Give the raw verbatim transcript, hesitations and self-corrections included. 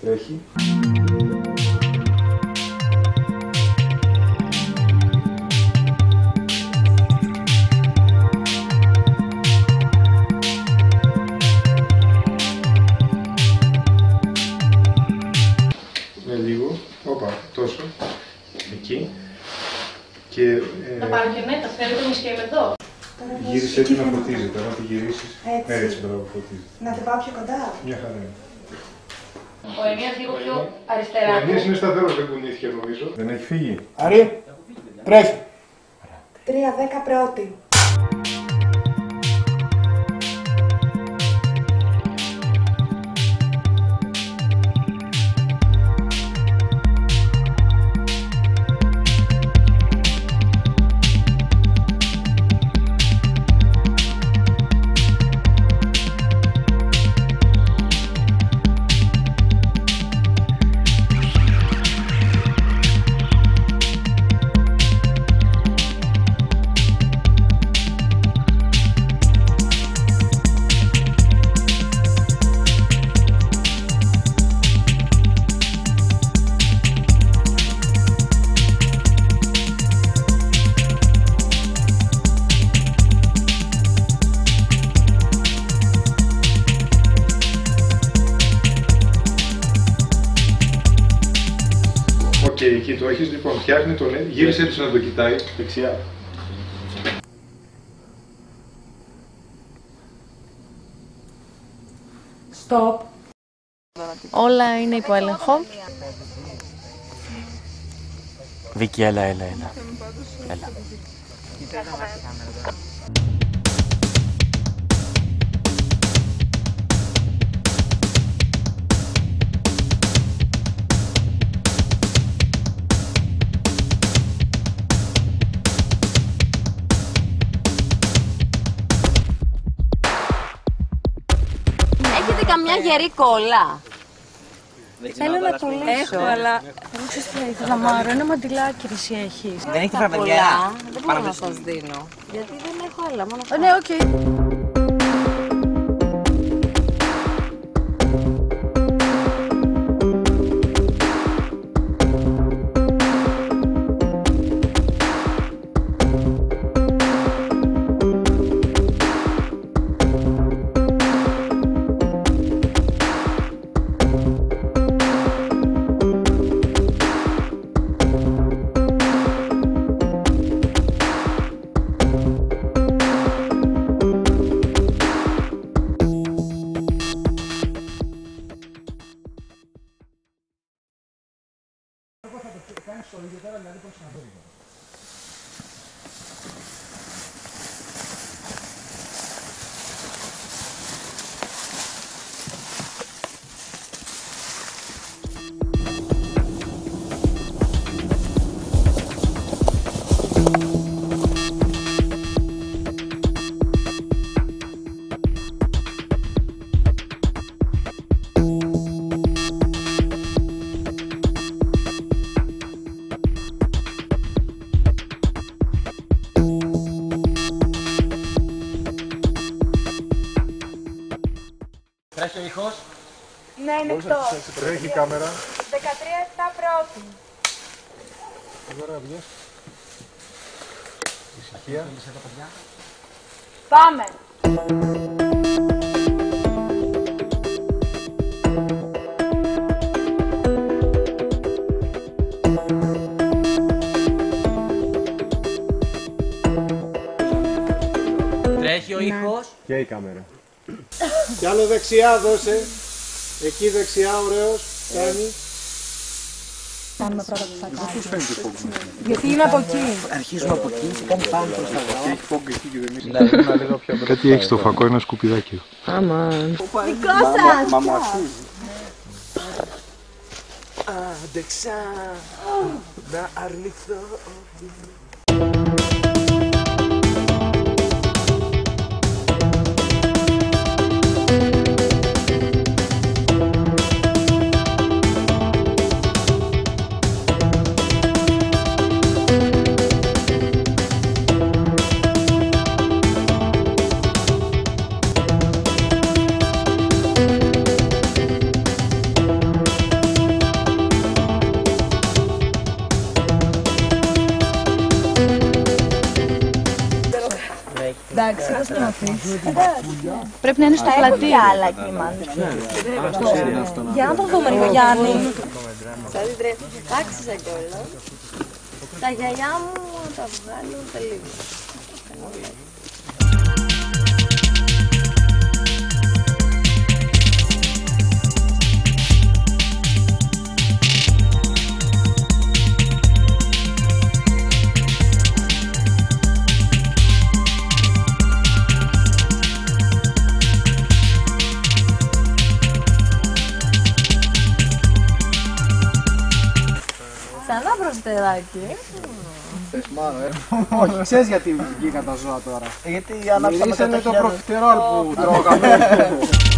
Τρέχει. Με λίγο. Όπα, τόσο. Εκεί. Και, ε... Να πάρω και νέτα, θέλετε να σκέφτομαι εδώ. Γύρισε έτσι να φωτίζεται, να τη γυρίσεις. Έτσι, έτσι μπράβο, φωτίζεται. Να την πάω πιο κοντά. Μια χαρά είναι. Ο Ενίας λίγο πιο αριστερά. Ο Ενίας είναι σταθερός, δεν κουνήθηκε νομίζω. Δεν έχει φύγει. Άρη, τρέχει. Τρία δέκα πρώτη. Και εκεί το έχεις, λοιπόν, φτιάχνει τον, γύρισε έτσι να το κοιτάει, δεξιά. Stop. Όλα είναι υπό έλεγχο. Βίκυ, έλα, έλα, έλα. Έλα. Έχετε καμιά γερή κόλλα? Θέλω να το λύσω. Έχω, αλλά δεν ξέρεις τι ήθελα, Μάρο, ένα μαντιλάκι εσύ έχεις. Δεν έχετε φραβελιά? Δεν μπορώ να σας δίνω. Γιατί δεν έχω άλλα, μόνο αυτά. Ναι, οκ. Τρέχει ο ήχος. Ναι, είναι εκτός. Τρέχει η κάμερα. δεκατρία επτά πρώτη. Τώρα βγες. Ησυχία. Πάμε. Τρέχει ο ήχος. Και η κάμερα. Κι άλλο δεξιά δώσε. Εκεί δεξιά, ωραίος. Κάνει. Κάνουμε πρώτα που θα κάνουμε. Γιατί είμαι από εκεί. Αρχίζουμε από εκεί και κάνει πάνω προς τα δω. Έχει φόγκο εκεί και δεν είσαι. Κάτι έχει στο φακό, ένα σκουπιδάκι. Αμάν. Δικό σας. Μα μου αξίζει. Άντεξα να αρνηθώ. Πρέπει να είναι στο πλατείο. άλλα κύματα. Για να το δούμε λίγο, Γιάννη. Άξιζα κιόλας. Τα γυαλιά μου τα βγάλω σε λίγο. Ξανά προστεράκι. Θες μάνα, ε. Όχι, ξέρεις γιατί βγήκα τα ζώα τώρα. Γιατί ανάψαμε Μυρίσανε τα το χέρια. προφιτερόλ που τρώγαμε.